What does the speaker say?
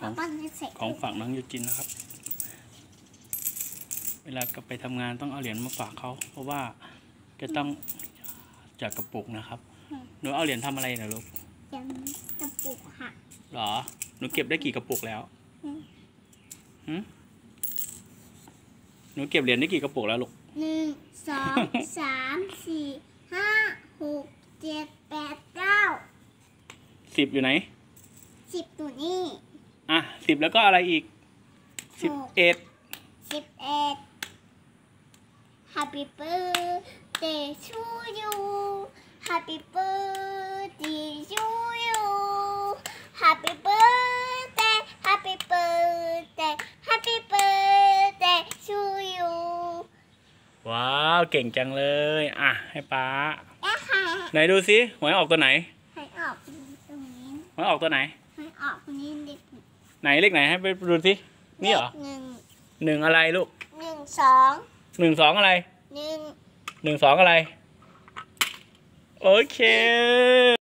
ของฝากน้องยูจินนะครับเวลาก็ไปทำงานต้องเอาเหรียญมาฝากเขาเพราะว่าจะต้องจากกระปุกนะครับหนูเอาเหรียญทำอะไรนะลูกยังกระปุกค่ะหรอหนูเก็บได้กี่กระปุกแล้วหนูเก็บเหรียญได้กี่กระปุกแล้วลูก 1 2 3 4 5 6 7 8 9 10อยู่ไหน 10ตัวนี้อ่ะ10แล้วก็อะไรอีก11 Happy birthday to you Happy birthday to you Happy birthday Happy birthday Happy birthday to you ว้าวเก่งจังเลยอ่ะให้ป๊าไหนดูสิหวยออกตัวไหนหวยออกตรงนี้หวยออกตัวไหนหวยออกนี้เด็กไหนเลขไหนให้ไปดูสินี่เหรอหนึ่งอะไรลูก1 2อะไร1 2อะไรโอเค